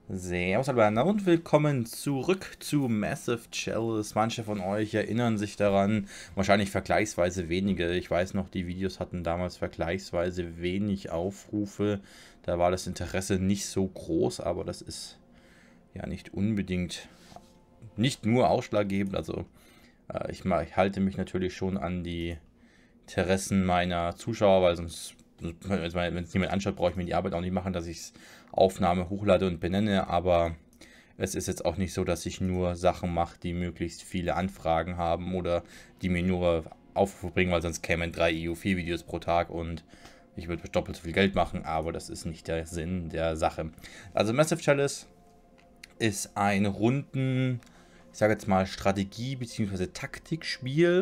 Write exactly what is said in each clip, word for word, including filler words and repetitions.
Servus Alberna und willkommen zurück zu Massive Chalice. Manche von euch erinnern sich daran, wahrscheinlich vergleichsweise wenige. Ich weiß noch, die Videos hatten damals vergleichsweise wenig Aufrufe. Da war das Interesse nicht so groß, aber das ist ja nicht unbedingt, nicht nur ausschlaggebend. Also äh, ich, ich halte mich natürlich schon an die Interessen meiner Zuschauer, weil sonst, wenn es niemand anschaut, brauche ich mir die Arbeit auch nicht machen, dass ich Aufnahme hochlade und benenne, aber es ist jetzt auch nicht so, dass ich nur Sachen mache, die möglichst viele Anfragen haben oder die mir nur Aufrufe bringen, weil sonst kämen drei E U vier Videos pro Tag und ich würde doppelt so viel Geld machen, aber das ist nicht der Sinn der Sache. Also Massive Chalice ist ein runden, ich sage jetzt mal Strategie- bzw. Taktikspiel.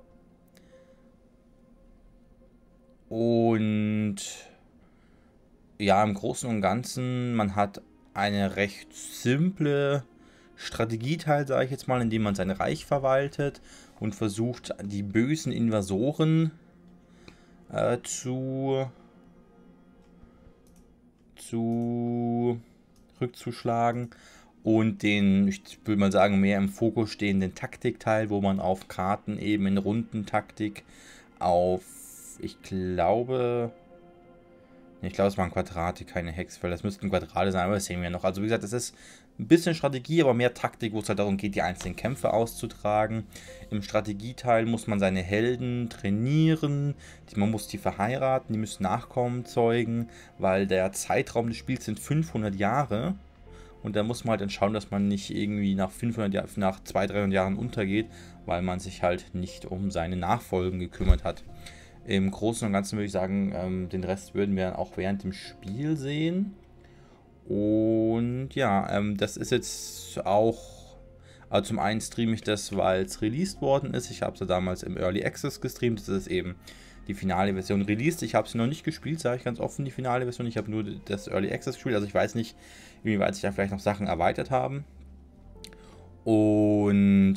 Und ja, im Großen und Ganzen, man hat eine recht simple Strategieteil, sage ich jetzt mal, in dem man sein Reich verwaltet und versucht, die bösen Invasoren äh, zu, zu rückzuschlagen. Und den, ich würde mal sagen, mehr im Fokus stehenden Taktikteil, wo man auf Karten eben in Rundentaktik auf, ich glaube, ich glaube, es waren Quadrate, keine Hexfelder. Das müssten Quadrate sein, aber das sehen wir noch. Also wie gesagt, es ist ein bisschen Strategie, aber mehr Taktik, wo es halt darum geht, die einzelnen Kämpfe auszutragen. Im Strategieteil muss man seine Helden trainieren. Man muss die verheiraten, die müssen Nachkommen zeugen, weil der Zeitraum des Spiels sind fünfhundert Jahre. Und da muss man halt dann schauen, dass man nicht irgendwie nach fünfhundert Jahren, nach zweihundert, dreihundert Jahren untergeht, weil man sich halt nicht um seine Nachfolgen gekümmert hat. Im Großen und Ganzen würde ich sagen, ähm, den Rest würden wir auch während dem Spiel sehen. Und ja, ähm, das ist jetzt auch, also zum einen streame ich das, weil es released worden ist. Ich habe es damals im Early Access gestreamt. Das ist eben die finale Version released. Ich habe sie noch nicht gespielt, sage ich ganz offen, die finale Version. Ich habe nur das Early Access gespielt. Also ich weiß nicht, inwieweit sich da vielleicht noch Sachen erweitert haben. Und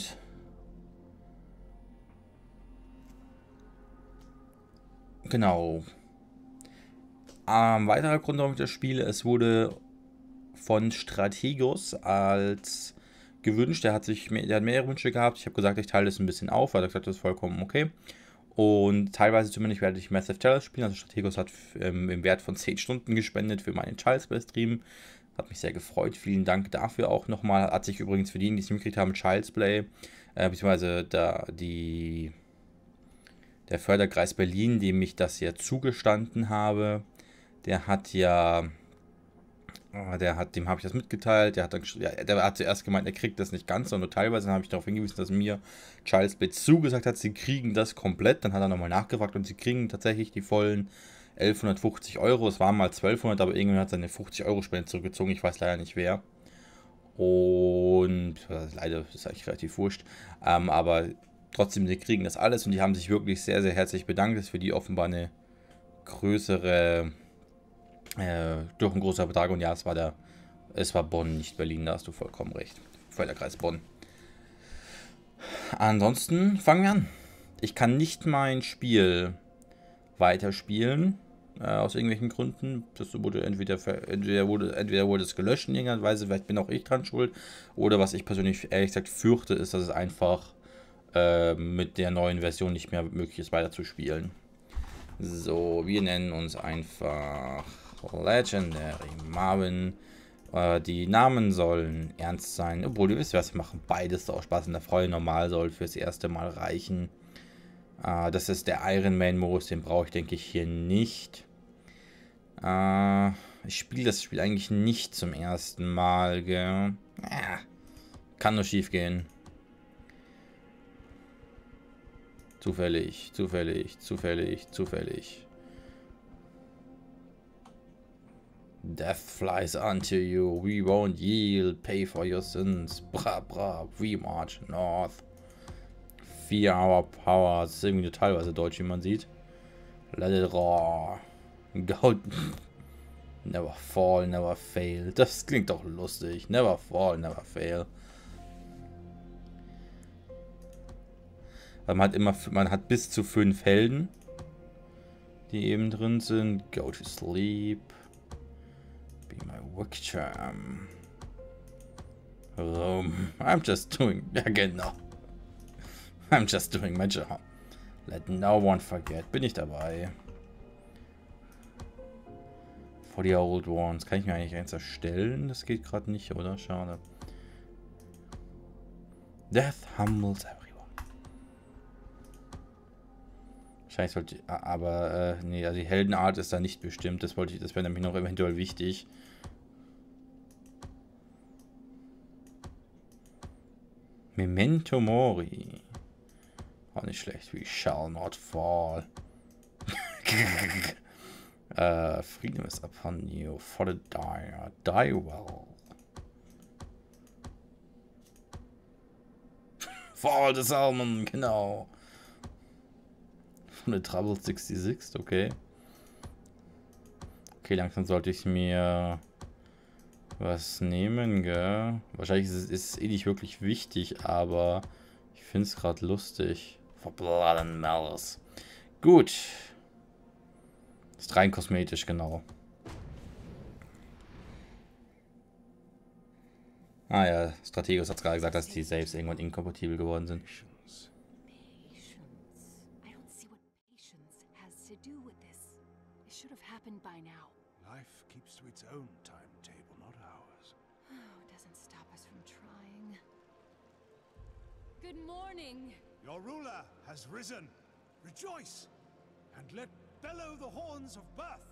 genau. Ein weiterer Grund, warum ich das spiele, es wurde von Strategos als gewünscht. Der hat sich der hat mehrere Wünsche gehabt. Ich habe gesagt, ich teile das ein bisschen auf, weil er gesagt hat, das ist vollkommen okay. Und teilweise zumindest werde ich Massive Chalice spielen. Also Strategos hat ähm, im Wert von zehn Stunden gespendet für meinen Child's Play Stream. Hat mich sehr gefreut. Vielen Dank dafür auch nochmal. Hat sich übrigens für diejenigen, die es nicht mitgekriegt haben, Child's Play, äh, beziehungsweise da die, der Förderkreis Berlin, dem ich das ja zugestanden habe, der hat ja Der hat, dem habe ich das mitgeteilt. Der hat, dann, ja, der hat zuerst gemeint, er kriegt das nicht ganz, sondern nur teilweise. Dann habe ich darauf hingewiesen, dass mir Child's Play zugesagt hat, sie kriegen das komplett. Dann hat er nochmal nachgefragt und sie kriegen tatsächlich die vollen elfhundertfünfzig Euro. Es waren mal zwölfhundert, aber irgendwann hat seine fünfzig Euro Spende zurückgezogen. Ich weiß leider nicht wer. Und leider ist eigentlich relativ wurscht. Ähm, aber trotzdem, sie kriegen das alles und die haben sich wirklich sehr, sehr herzlich bedankt. Das ist für die offenbar eine größere. Äh, durch ein großer Betrag und ja, es war der, es war Bonn, nicht Berlin, da hast du vollkommen recht. Förderkreis Bonn. Ansonsten fangen wir an. Ich kann nicht mein Spiel weiterspielen, äh, aus irgendwelchen Gründen. Das wurde entweder, entweder, wurde, entweder wurde es gelöscht in irgendeiner Weise, vielleicht bin auch ich dran schuld, oder was ich persönlich ehrlich gesagt fürchte, ist, dass es einfach äh, mit der neuen Version nicht mehr möglich ist, weiterzuspielen. So, wir nennen uns einfach Legendary Marvin. Äh, die Namen sollen ernst sein. Obwohl, ihr wisst was, wir machen beides auch Spaß in der Freude. Normal soll fürs erste Mal reichen. Äh, das ist der Iron Man Modus, den brauche ich, denke ich, hier nicht. Äh, ich spiele das Spiel eigentlich nicht zum ersten Mal, gell? Ja, kann nur schief gehen. Zufällig, zufällig, zufällig, zufällig. Death flies unto you, we won't yield, pay for your sins, bra bra, we march north. Fear our power, das ist irgendwie teilweise deutsch, wie man sieht. Let it roar. Go. Never fall, never fail. Das klingt doch lustig. Never fall, never fail. Man hat immer, man hat bis zu fünf Helden, die eben drin sind. Go to sleep. Be my work charm. Um, I'm just doing... Ja, genau. I'm just doing my job. Let no one forget. Bin ich dabei. For the old ones. Kann ich mir eigentlich eins erstellen? Das geht gerade nicht, oder? Schade. Death humbles everyone. Wahrscheinlich sollte ich, aber äh, nee, also die Heldenart ist da nicht bestimmt. Das wollte ich, das wäre nämlich noch eventuell wichtig. Memento Mori. Auch nicht schlecht. We shall not fall. uh, freedom is upon you for the dire. Die well. For the salmon, genau. Von der Trouble sechsundsechzig, okay. Okay, langsam sollte ich mir was nehmen, gell? Wahrscheinlich ist es eh nicht wirklich wichtig, aber ich finde es gerade lustig. For Blood and Malice. Gut. Ist rein kosmetisch, genau. Ah ja, Strategos hat gerade gesagt, dass die Saves irgendwann inkompatibel geworden sind. Life keeps to its own timetable, not ours. Oh, doesn't stop us from trying. Good morning. Your ruler has risen. Rejoice, and let bellow the horns of birth.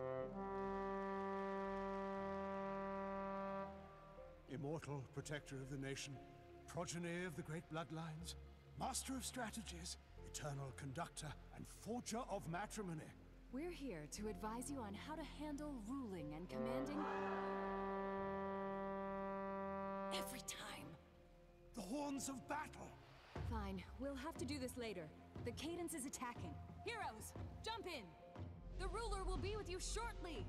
Immortal protector of the nation, progeny of the great bloodlines, master of strategies, eternal conductor, and forger of matrimony. We're here to advise you on how to handle ruling and commanding every time. The horns of battle. Fine, we'll have to do this later. The Cadence is attacking. Heroes, jump in. The ruler will be with you shortly.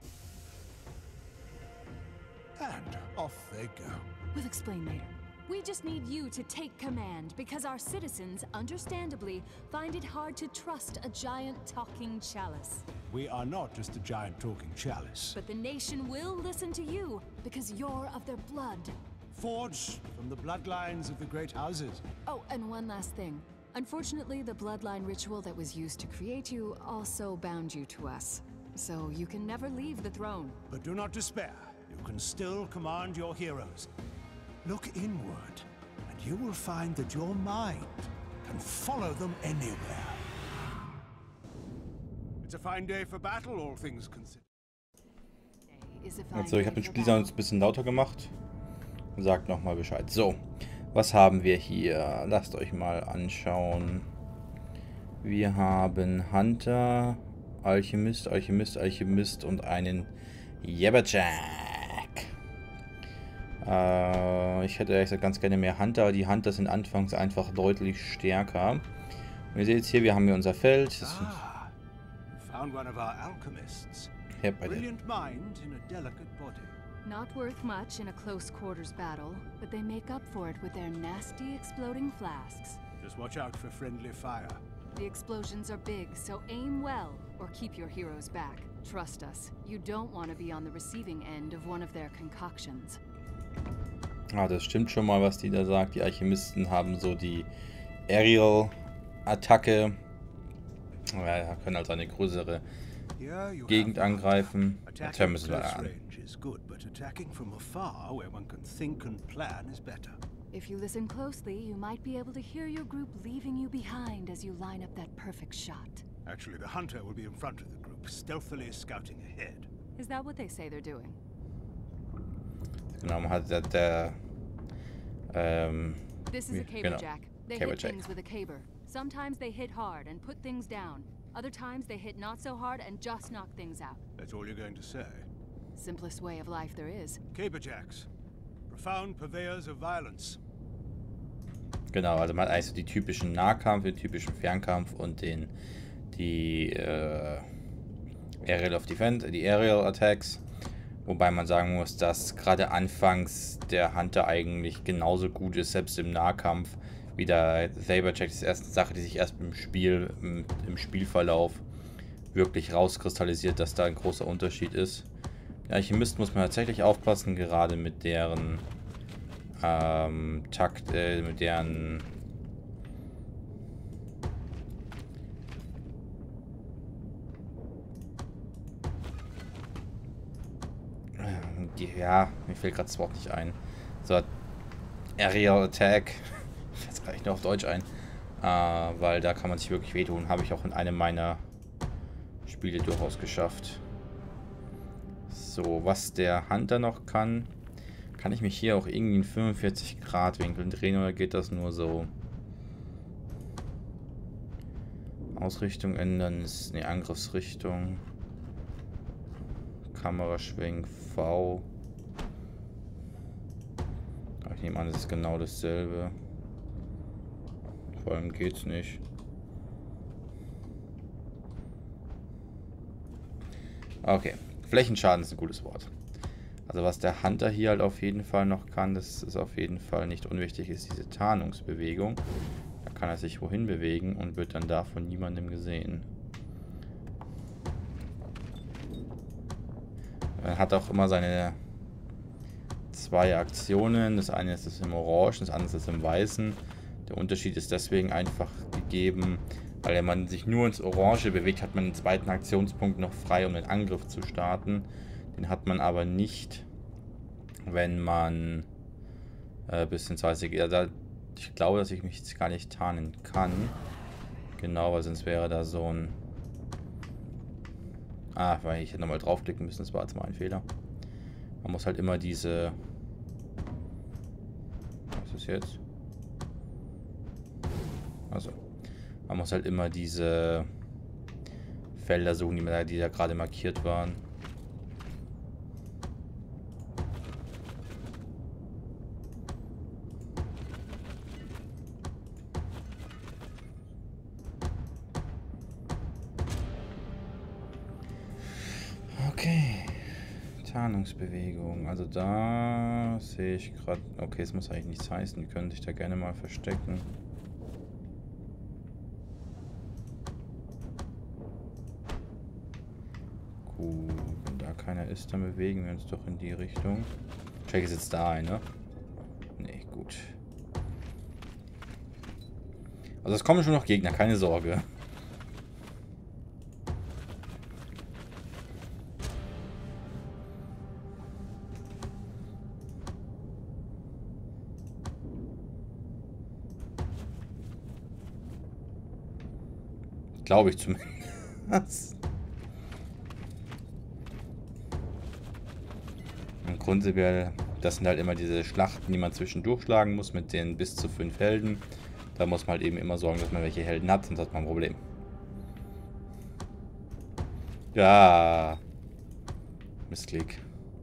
And off they go. We'll explain later. We just need you to take command because our citizens, understandably, find it hard to trust a giant talking chalice. We are not just a giant talking chalice. But the nation will listen to you because you're of their blood. Forged from the bloodlines of the great houses. Oh, and one last thing. Unfortunately, the bloodline ritual that was used to create you also bound you to us. So you can never leave the throne. But do not despair. You can still command your heroes. Look inward, and you will find that your mind can follow them anywhere. It's a fine day for battle, all things considered. Also, ich habe den Spiel ein bisschen lauter gemacht. Sagt nochmal Bescheid. So, was haben wir hier? Lasst euch mal anschauen. Wir haben Hunter, Alchemist, Alchemist, Alchemist und einen Jabberjack. Äh, ich hätte ehrlich gesagt ganz gerne mehr Hunter. Die Hunter sind anfangs einfach deutlich stärker. Und ihr seht jetzt hier, wir haben hier unser Feld. Das Ah, found one of our alchemists. Ja, bei der. Brilliant mind in a delicate body. Not worth much in a close quarters battle, but they make up for it with their nasty exploding flasks. Just watch out for friendly fire. The explosions are big, so aim well or keep your heroes back. Trust us, you don't want to be on the receiving end of one of their concoctions. Ah, das stimmt schon mal, was die da sagt. Die Alchemisten haben so die Aerial-Attacke. Ja, können also eine größere Gegend angreifen. Jetzt hören wir es mal an. If you listen closely, you might be able to hear your group leaving you behind as you line up that perfect shot. Actually, the hunter will be in front of the group, stealthily scouting ahead. Is that what they say they're doing? Genau, man hat der, der ähm, This is a caber genau, jack. They caber hit jack. things with a caber. Sometimes they hit hard and put things down. Other times they hit not so hard and just knock things out. That's all you're going to say. Simplest way of life there is. Caberjacks. Profound purveyors of violence. Genau, also man hat eigentlich so die typischen Nahkampf, den typischen Fernkampf und den die äh, Aerial of Defense, die Aerial Attacks. Wobei man sagen muss, dass gerade anfangs der Hunter eigentlich genauso gut ist, selbst im Nahkampf, wie der Saberjack. Das ist erst eine Sache, die sich erst im Spiel, im, im Spielverlauf wirklich rauskristallisiert, dass da ein großer Unterschied ist. Ja, Alchemisten muss man tatsächlich aufpassen, gerade mit deren ähm, Takt, äh, mit deren Die, ja, mir fällt gerade das Wort nicht ein. So, Aerial Attack. Jetzt reicht nur auf Deutsch ein. Äh, weil da kann man sich wirklich wehtun. Habe ich auch in einem meiner Spiele durchaus geschafft. So, was der Hunter noch kann. Kann ich mich hier auch irgendwie in fünfundvierzig Grad Winkeln drehen oder geht das nur so? Ausrichtung ändern ist eine Angriffsrichtung. Kameraschwenk V. Ich nehme an, das ist genau dasselbe. Vor allem geht's nicht. Okay, Flächenschaden ist ein gutes Wort. Also was der Hunter hier halt auf jeden Fall noch kann, das ist auf jeden Fall nicht unwichtig, ist diese Tarnungsbewegung. Da kann er sich wohin bewegen und wird dann da von niemandem gesehen. Er hat auch immer seine zwei Aktionen. Das eine ist das im Orangen, das andere ist das im Weißen. Der Unterschied ist deswegen einfach gegeben, weil wenn man sich nur ins Orange bewegt, hat man einen zweiten Aktionspunkt noch frei, um den Angriff zu starten. Den hat man aber nicht, wenn man äh, bis ins Weiße geht. Also ich glaube, dass ich mich jetzt gar nicht tarnen kann. Genau, weil sonst wäre da so ein... Ah, weil ich hätte nochmal draufklicken müssen, das war jetzt mal ein Fehler. Man muss halt immer diese... Was ist jetzt? Also, man muss halt immer diese Felder suchen, die, die da gerade markiert waren. Okay. Tarnungsbewegung. Also da sehe ich gerade... Okay, es muss eigentlich nichts heißen. Die können sich da gerne mal verstecken. Gut. Wenn da keiner ist, dann bewegen wir uns doch in die Richtung. Check ist jetzt da ein, ne? Nee, gut. Also es kommen schon noch Gegner, keine Sorge. Glaube ich zumindest. Und prinzipiell, das sind halt immer diese Schlachten, die man zwischendurch schlagen muss, mit den bis zu fünf Helden. Da muss man halt eben immer sorgen, dass man welche Helden hat, sonst hat man ein Problem. Ja. Missklick.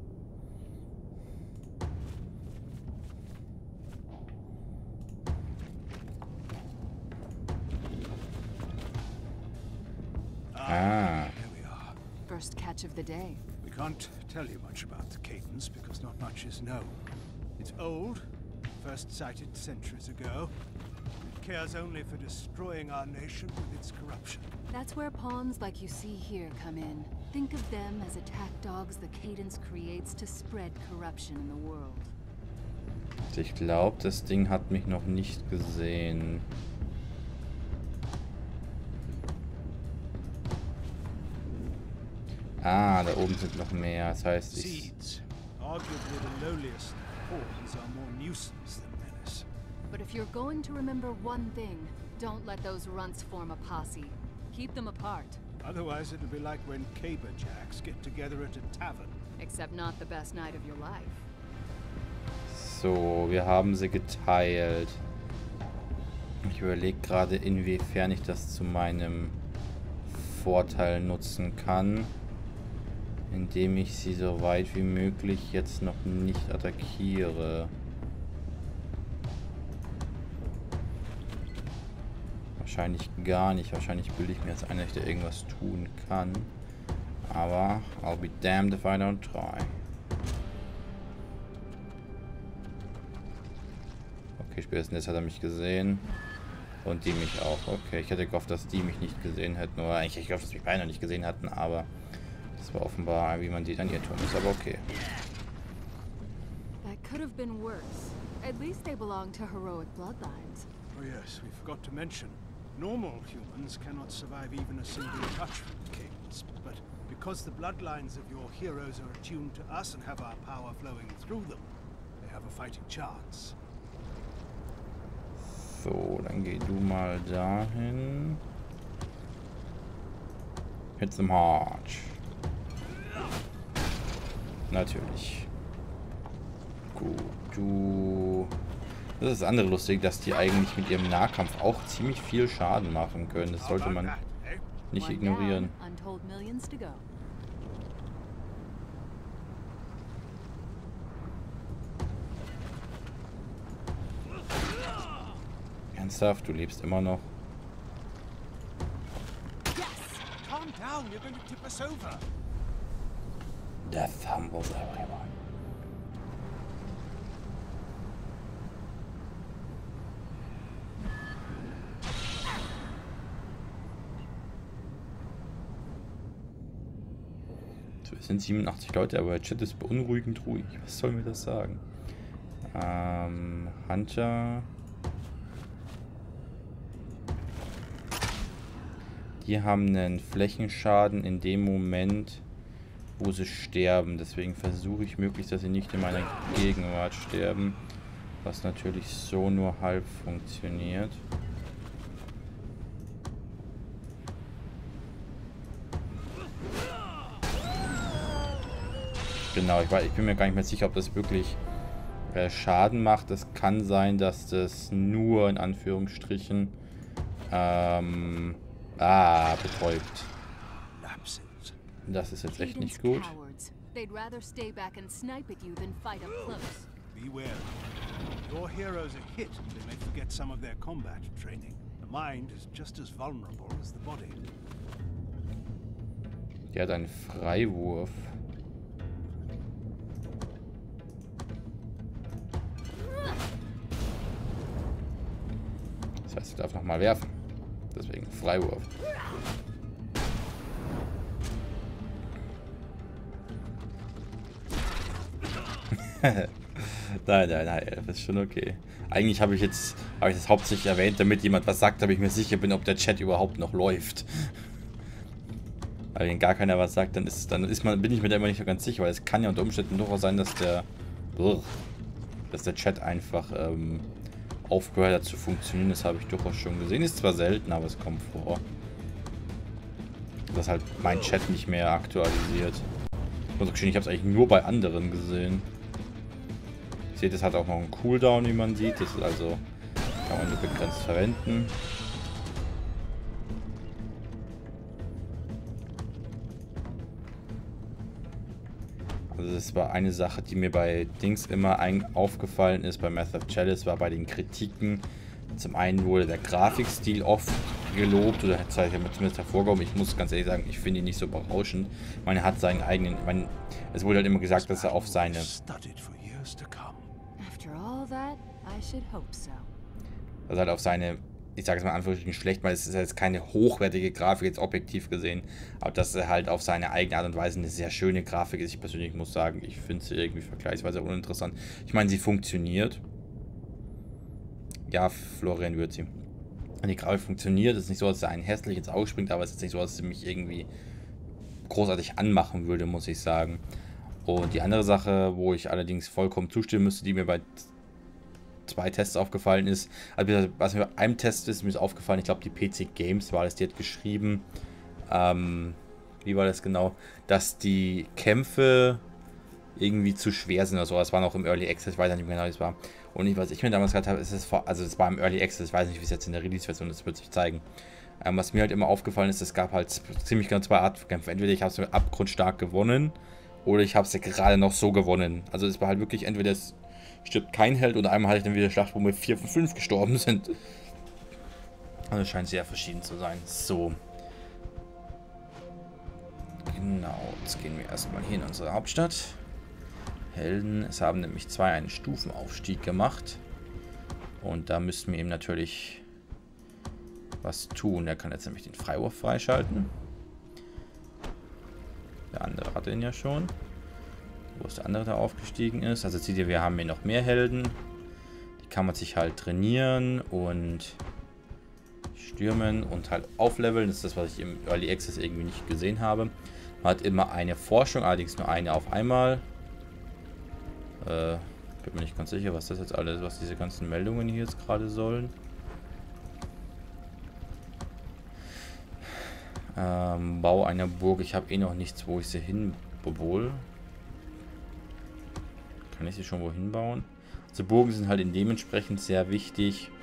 Ah. Here we are. First catch of the day. We can't tell you much about the Cadence because not much is known. It's old, first sighted centuries ago. It cares only for destroying our nation with its corruption. That's where pawns like you see here come in. Think of them as attack dogs the Cadence creates to spread corruption in the world. Ich glaube, das Ding hat mich noch nicht gesehen. Ah, da oben sind noch mehr. Das heißt, ich... Seeds, arguably the lowliest pawns, are more nuisance than menace. But if you're going to remember one thing, don't let those runts form a posse. Keep them apart. Otherwise, it'll be like when caberjacks get together at a tavern. Except not the best night of your life. So, wir haben sie geteilt. Ich überlege gerade, inwiefern ich das zu meinem Vorteil nutzen kann. Indem ich sie so weit wie möglich jetzt noch nicht attackiere. Wahrscheinlich gar nicht. Wahrscheinlich bilde ich mir jetzt ein, dass ich da irgendwas tun kann. Aber I'll be damned if I don't try. Okay, spätestens jetzt hat er mich gesehen. Und die mich auch. Okay, ich hätte gehofft, dass die mich nicht gesehen hätten. Oder eigentlich hätte ich gehofft, dass mich beide noch nicht gesehen hatten, aber das war offenbar, wie man sieht, an ihr tun ist. Aber okay. That could have been worse. At least they belong to heroic bloodlines. Oh yes, we forgot to mention, normal humans cannot survive even a single touch from the Cadence, but because the bloodlines of your heroes are attuned to us and have our power flowing through them, they have a fighting chance. So, dann geh du mal dahin. Hit them hard. Natürlich. Gut, du... Das ist das andere lustig, dass die eigentlich mit ihrem Nahkampf auch ziemlich viel Schaden machen können. Das sollte man nicht ignorieren. Ernsthaft, du lebst immer noch. Death humbles everyone. So, es sind siebenundachtzig Leute, aber der Chat ist beunruhigend ruhig. Was soll mir das sagen? Ähm, Hunter. Die haben einen Flächenschaden in dem Moment, wo sie sterben. Deswegen versuche ich möglichst, dass sie nicht in meiner Gegenwart sterben. Was natürlich so nur halb funktioniert. Genau, ich, weiß, ich bin mir gar nicht mehr sicher, ob das wirklich äh, Schaden macht. Es kann sein, dass das nur in Anführungsstrichen ähm, ah, betäubt. Das ist jetzt echt nicht gut. Beware. Your heroes are hit, they may forget some of their combat training. The mind is just as vulnerable as the body. Der hat einen Freiwurf. Das heißt, er darf nochmal werfen. Deswegen Freiwurf. Nein, nein, nein, das ist schon okay. Eigentlich habe ich jetzt habe ich das hauptsächlich erwähnt, damit jemand was sagt, damit ich mir sicher bin, ob der Chat überhaupt noch läuft. Weil wenn gar keiner was sagt, dann ist dann ist man bin ich mir da immer nicht so ganz sicher, weil es kann ja unter Umständen durchaus sein, dass der dass der Chat einfach ähm, aufgehört hat zu funktionieren. Das habe ich durchaus schon gesehen. Ist zwar selten, aber es kommt vor. Dass halt mein Chat nicht mehr aktualisiert. Ich muss auch gestehen, ich habe es eigentlich nur bei anderen gesehen. Seht, es hat auch noch einen Cooldown, wie man sieht. Das ist also, kann man nur begrenzt verwenden. Also das war eine Sache, die mir bei Dings immer ein aufgefallen ist, bei Math of Chalice, war bei den Kritiken. Zum einen wurde der Grafikstil oft gelobt, oder hat es zumindest hervorgehoben. Ich muss ganz ehrlich sagen, ich finde ihn nicht so berauschend. Man hat seinen eigenen, man, es wurde halt immer gesagt, dass er auf seine... Also halt auf seine, ich sage es mal in Anführungsstrichen schlecht, weil es ist jetzt keine hochwertige Grafik, jetzt objektiv gesehen, aber dass er halt auf seine eigene Art und Weise eine sehr schöne Grafik ist. Ich persönlich muss sagen, ich finde sie irgendwie vergleichsweise uninteressant. Ich meine, sie funktioniert. Ja, Florian wird sie. Und die Grafik funktioniert. Es ist nicht so, dass er einen hässlich ins Auge springt, aber es ist nicht so, dass sie mich irgendwie großartig anmachen würde, muss ich sagen. Und die andere Sache, wo ich allerdings vollkommen zustimmen müsste, die mir bei zwei Tests aufgefallen ist, also was mir bei einem Test ist, mir ist aufgefallen, ich glaube die P C Games war das, die hat geschrieben, ähm, wie war das genau, dass die Kämpfe irgendwie zu schwer sind oder so. Das war noch im Early Access, ich weiß nicht mehr genau, wie es war. Und ich, was ich mir damals gesagt habe, ist es vor, also es war im Early Access, ich weiß nicht, wie es jetzt in der Release-Version ist, das wird sich zeigen. Ähm, was mir halt immer aufgefallen ist, es gab halt ziemlich genau zwei Arten von Kämpfen. Entweder ich habe es abgrundstark gewonnen oder ich habe es ja gerade noch so gewonnen. Also es war halt wirklich, entweder es stirbt kein Held oder einmal hatte ich dann wieder Schlacht, wo mir vier von fünf gestorben sind. Also es scheint sehr verschieden zu sein. So. Genau, jetzt gehen wir erstmal hier in unsere Hauptstadt. Helden, es haben nämlich zwei einen Stufenaufstieg gemacht. Und da müssten wir eben natürlich was tun. Der kann jetzt nämlich den Freiwurf freischalten. Der andere hatte ihn ja schon. Wo ist der andere, der aufgestiegen ist? Also seht ihr, wir haben hier noch mehr Helden. kann man sich halt trainieren und stürmen und halt aufleveln. Das ist das, was ich im Early Access irgendwie nicht gesehen habe. Man hat immer eine Forschung, allerdings nur eine auf einmal. Äh, bin mir nicht ganz sicher, was das jetzt alles, was diese ganzen Meldungen hier jetzt gerade sollen. Ähm, Bau einer Burg. Ich habe eh noch nichts, wo ich sie hin... Obwohl... Kann ich sie schon wohin bauen? Also Burgen sind halt dementsprechend sehr wichtig,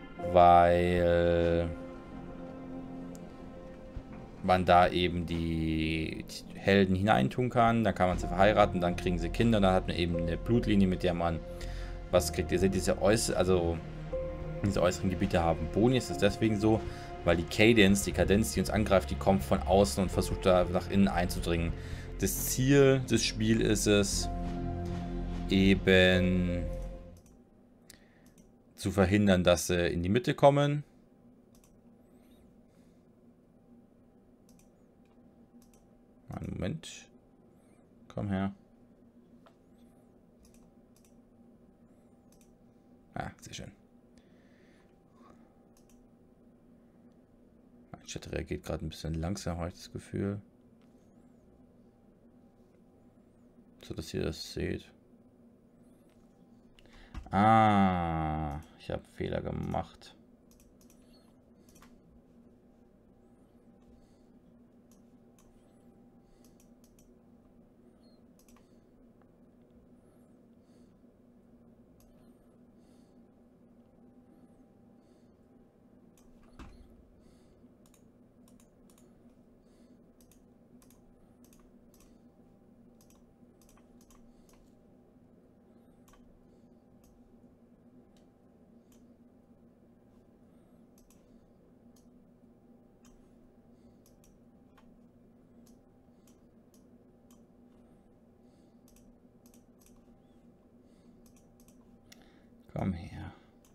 weil man da eben die Helden hineintun kann. Dann kann man sie verheiraten, dann kriegen sie Kinder, dann hat man eben eine Blutlinie, mit der man was kriegt. Ihr seht, diese, äuß also, diese äußeren Gebiete haben Boni. Es ist deswegen so, weil die Cadence, die Kadenz, die uns angreift, die kommt von außen und versucht da nach innen einzudringen. Das Ziel des Spiels ist es, eben zu verhindern, dass sie in die Mitte kommen. Einen Moment. Komm her. Ah, sehr schön. Mein Chat reagiert gerade ein bisschen langsam, habe ich das Gefühl. So, dass ihr das seht. Ah, ich habe Fehler gemacht. Komm her.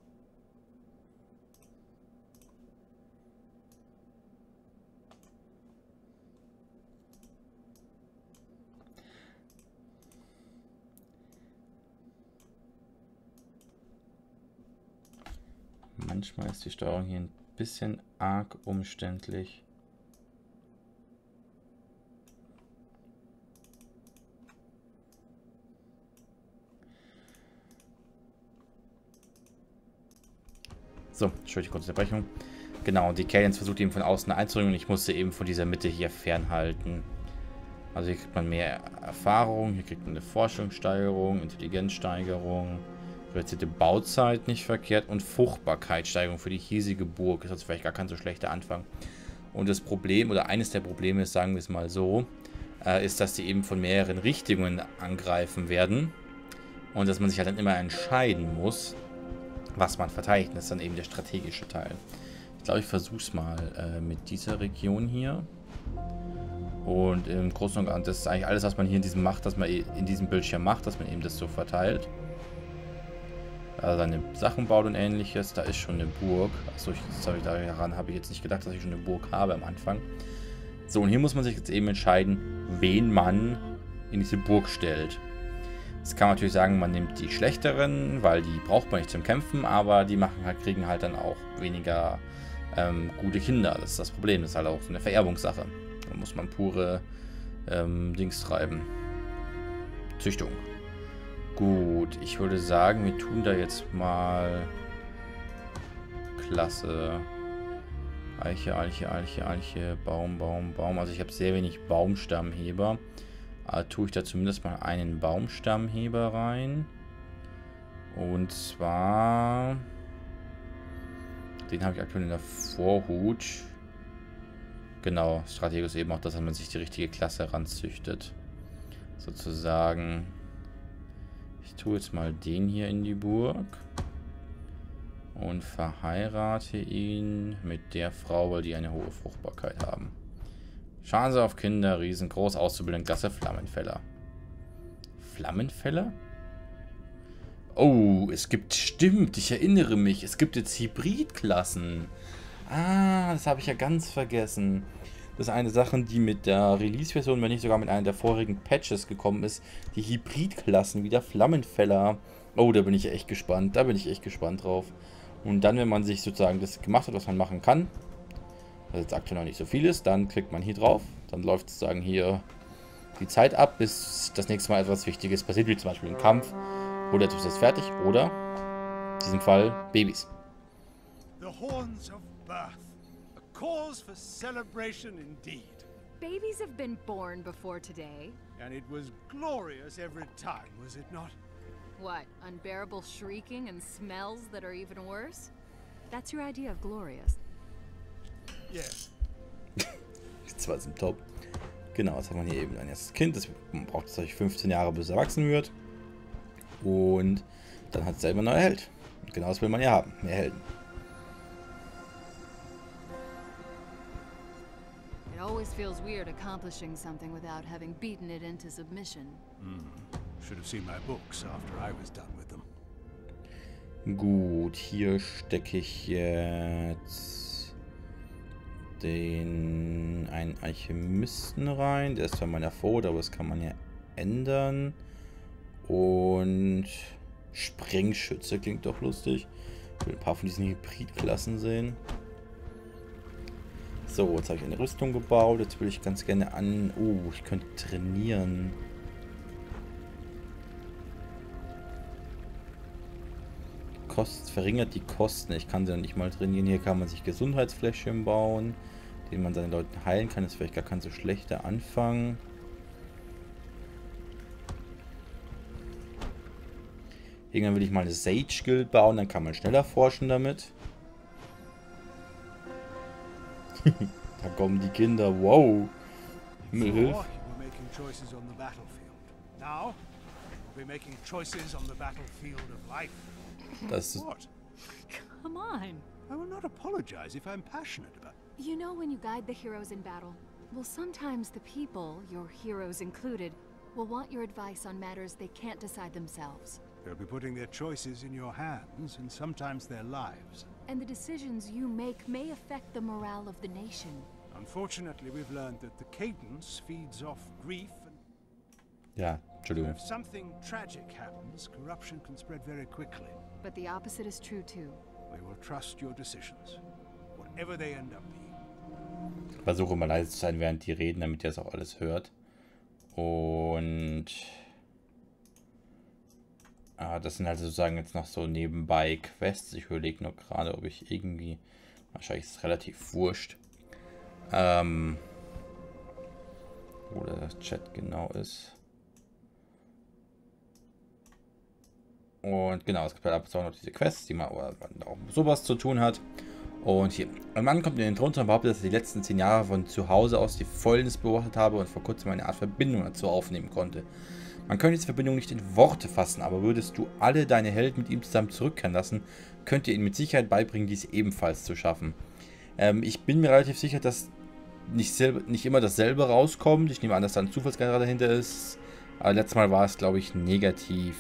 Manchmal ist die Steuerung hier ein bisschen arg umständlich. So, Entschuldigung, kurze Unterbrechung. Genau, die Cadence versucht eben von außen einzudringen und ich musste eben von dieser Mitte hier fernhalten. Also hier kriegt man mehr Erfahrung, hier kriegt man eine Forschungssteigerung, Intelligenzsteigerung, reduzierte Bauzeit, nicht verkehrt, und Fruchtbarkeitssteigerung für die hiesige Burg. Das ist vielleicht gar kein so schlechter Anfang. Und das Problem, oder eines der Probleme ist, sagen wir es mal so, äh, ist, dass die eben von mehreren Richtungen angreifen werden und dass man sich halt dann immer entscheiden muss, was man verteidigt. Das ist dann eben der strategische Teil. Ich glaube, ich versuche es mal äh, mit dieser Region hier. Und im Großen und Ganzen, das ist eigentlich alles, was man hier in diesem macht, dass man in diesem Bildschirm macht, dass man eben das so verteilt. Da seine Sachen baut und ähnliches. Da ist schon eine Burg. Achso, ich, sorry, daran habe ich jetzt nicht gedacht, dass ich schon eine Burg habe am Anfang. So, und hier muss man sich jetzt eben entscheiden, wen man in diese Burg stellt. Jetzt kann man natürlich sagen, man nimmt die schlechteren, weil die braucht man nicht zum Kämpfen, aber die machen halt, kriegen halt dann auch weniger ähm, gute Kinder. Das ist das Problem. Das ist halt auch so eine Vererbungssache. Da muss man pure ähm, Dings treiben. Züchtung. Gut, ich würde sagen, wir tun da jetzt mal Klasse. Eiche, Eiche, Eiche, Eiche, Baum, Baum, Baum. Also ich habe sehr wenig Baumstammheber. Aber tue ich da zumindest mal einen Baumstammheber rein. Und zwar... Den habe ich aktuell in der Vorhut. Genau, Strategus eben auch, dass man sich die richtige Klasse ranzüchtet. Sozusagen. Ich tue jetzt mal den hier in die Burg. Und verheirate ihn mit der Frau, weil die eine hohe Fruchtbarkeit haben. Chance auf Kinder, riesengroß, auszubildende Klasse, Flammenfeller. Flammenfeller? Oh, es gibt, stimmt, ich erinnere mich, es gibt jetzt Hybridklassen. Ah, das habe ich ja ganz vergessen. Das ist eine Sache, die mit der Release-Version, wenn nicht sogar mit einer der vorigen Patches gekommen ist. Die Hybridklassen, wie der Flammenfeller Oh, da bin ich echt gespannt. Da bin ich echt gespannt drauf. Und dann, wenn man sich sozusagen das gemacht hat, was man machen kann, was jetzt aktuell noch nicht so viel ist, dann klickt man hier drauf. Dann läuft sozusagen hier die Zeit ab, bis das nächste Mal etwas Wichtiges passiert, wie zum Beispiel ein Kampf oder etwas ist fertig oder in diesem Fall Babys. The horns of birth. A cause for celebration indeed. Babies have been born before today. And it was glorious every time, was it not? What, unbearable shrieking and smells that are even worse? That's your idea of glorious. Yes. Die zwei sind top. Genau, jetzt haben wir hier eben ein erstes Kind. Das braucht es euch fünfzehn Jahre, bis es erwachsen wird. Und dann hat es selber einen neuen Held. Und genau das will man ja haben. Mehr Helden. It always feels weird accomplishing something without having beaten it into submission. Mm. Should have seen my books after I was done with them. Gut, hier stecke ich jetzt den einen Alchemisten rein. Der ist zwar meiner Vorrat, aber das kann man ja ändern. Und Sprengschütze klingt doch lustig. Ich will ein paar von diesen Hybridklassen sehen. So, jetzt habe ich eine Rüstung gebaut. Jetzt will ich ganz gerne an... Oh, ich könnte trainieren. Kost, verringert die Kosten. Ich kann sie nicht mal trainieren. Hier kann man sich Gesundheitsfläschchen bauen, denen man seine Leute heilen kann. Das ist vielleicht gar kein so schlechter Anfang. Irgendwann will ich mal eine Sage Guild bauen, dann kann man schneller forschen damit. Da kommen die Kinder. Wow. Himmel hilf. Das ist... Come on. I will not apologize if I'm passionate about it. You know when you guide the heroes in battle? Well, sometimes the people, your heroes included, will want your advice on matters they can't decide themselves. They'll be putting their choices in your hands, and sometimes their lives. And the decisions you make may affect the morale of the nation. Unfortunately, we've learned that the cadence feeds off grief and... Ja, Entschuldigung. If something tragic happens, corruption can spread very quickly. But the opposite is true too. We will trust your decisions, whatever they end up being. Ich versuche immer leise zu sein, während die reden, damit ihr das auch alles hört. Und... Ah, das sind halt sozusagen jetzt noch so nebenbei Quests. Ich überlege noch gerade, ob ich irgendwie... Wahrscheinlich ist es relativ wurscht. Ähm... Wo der Chat genau ist. Und genau, es gibt halt auch noch diese Quests, die man auch sowas zu tun hat. Und hier, ein Mann kommt in den Thron und behauptet, dass er die letzten zehn Jahre von zu Hause aus die Fäulnis beobachtet habe und vor kurzem eine Art Verbindung dazu aufnehmen konnte. Man könnte diese Verbindung nicht in Worte fassen, aber würdest du alle deine Helden mit ihm zusammen zurückkehren lassen, könnt ihr ihnen mit Sicherheit beibringen, dies ebenfalls zu schaffen. Ähm, ich bin mir relativ sicher, dass nicht, selber, nicht immer dasselbe rauskommt. Ich nehme an, dass da ein Zufallsgenerator dahinter ist. Aber letztes Mal war es, glaube ich, negativ.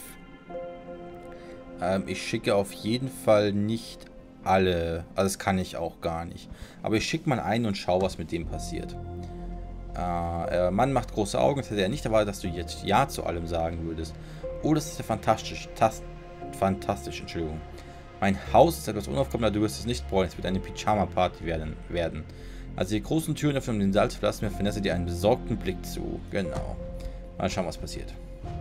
Ähm, ich schicke auf jeden Fall nicht alle. Also das kann ich auch gar nicht. Aber ich schicke mal einen und schaue, was mit dem passiert. Äh, Mann macht große Augen. Es hätte ja nicht erwartet, dass du jetzt Ja zu allem sagen würdest. Oh, das ist ja fantastisch. Tas fantastisch, Entschuldigung. Mein Haus ist etwas unaufgekommen, aber du wirst es nicht brauchen. Es wird eine Pyjama-Party werden, werden. Also die großen Türen öffnen, um den Saal zu verlassen, mir Vanessa dir einen besorgten Blick zu. Genau. Mal schauen, was passiert.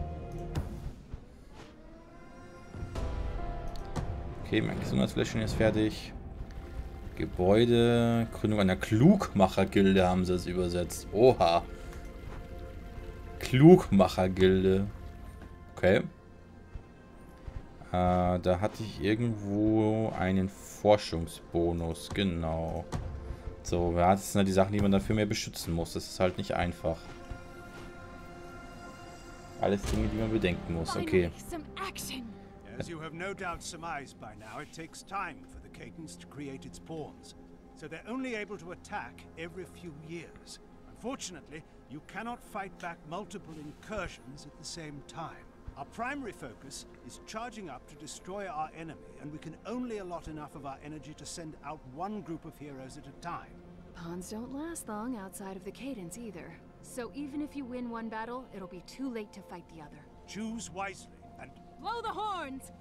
Okay, mein Gesundheitsfläschchen ist fertig. Gebäude, Gründung einer Klugmacher-Gilde haben sie es übersetzt. Oha. Klugmacher-Gilde. Okay. Äh, da hatte ich irgendwo einen Forschungsbonus, genau. So, ja, das sind halt die Sachen, die man dafür mehr beschützen muss. Das ist halt nicht einfach. Alles Dinge, die man bedenken muss. Okay. As you have no doubt surmised by now, it takes time for the cadence to create its pawns. So they're only able to attack every few years. Unfortunately, you cannot fight back multiple incursions at the same time. Our primary focus is charging up to destroy our enemy, and we can only allot enough of our energy to send out one group of heroes at a time. Pawns don't last long outside of the cadence either. So even if you win one battle, it'll be too late to fight the other. Choose wisely, and Blow the horns.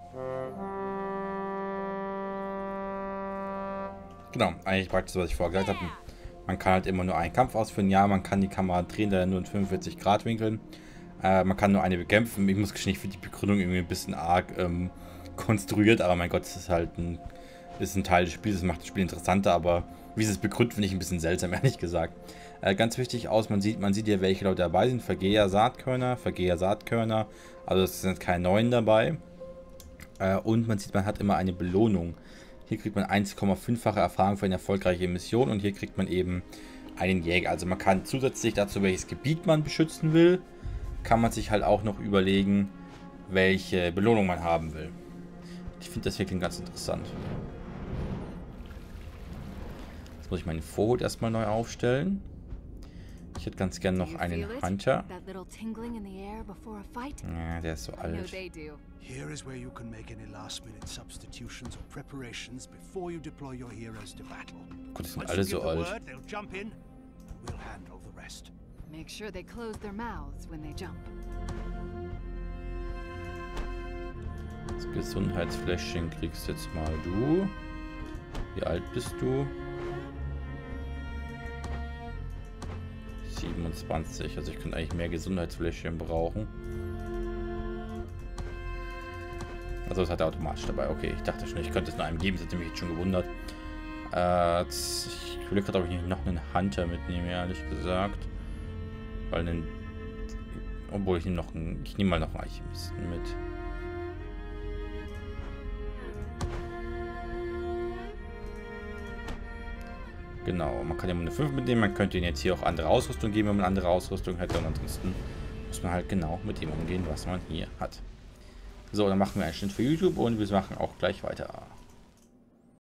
Genau, eigentlich praktisch, was ich vorher gesagt habe. Man kann halt immer nur einen Kampf ausführen. Ja, man kann die Kamera drehen, da nur in fünfundvierzig Grad Winkeln. Äh, man kann nur eine bekämpfen. Ich muss gestehen, ich finde die Begründung irgendwie ein bisschen arg ähm, konstruiert, aber mein Gott, es ist halt ein, ist ein Teil des Spiels, das macht das Spiel interessanter, aber wie sie es begründet, finde ich ein bisschen seltsam, ehrlich gesagt. Äh, ganz wichtig aus, man sieht, man sieht ja, welche Leute dabei sind. Vergeher Saatkörner, Vergeher Saatkörner, also es sind keine neuen dabei. Äh, und man sieht, man hat immer eine Belohnung. Hier kriegt man eins Komma fünffache Erfahrung für eine erfolgreiche Mission und hier kriegt man eben einen Jäger. Also man kann zusätzlich dazu, welches Gebiet man beschützen will, kann man sich halt auch noch überlegen, welche Belohnung man haben will. Ich finde das hier klingt ganz interessant. Jetzt muss ich meinen Vorhut erstmal neu aufstellen. Ich hätte ganz gern noch einen Hunter. Ja, der ist so alt. Here is where you can make any last-minute substitutions or preparations before you deploy your heroes to battle. Gott, die sind alle so alt. Word, they'll jump in, and we'll handle the rest. Make sure they close their mouths when they jump. Das Gesundheitsfläschchen kriegst jetzt mal du. Wie alt bist du? siebenundzwanzig. Also ich könnte eigentlich mehr Gesundheitsfläschchen brauchen. Also das hat er automatisch dabei. Okay, ich dachte schon, ich könnte es nur einem geben. Das hat mich jetzt schon gewundert. Äh, ich will gerade, ob ich nicht noch einen Hunter mitnehme, ehrlich gesagt. Weil einen... Obwohl, ich nehme noch einen... Ich nehme mal noch einen Alchemisten mit. Genau, man kann ja mal eine fünf mitnehmen. Man könnte ihn jetzt hier auch andere Ausrüstung geben, wenn man andere Ausrüstung hätte. Und ansonsten muss man halt genau mit dem umgehen, was man hier hat. So, dann machen wir einen Schnitt für YouTube und wir machen auch gleich weiter.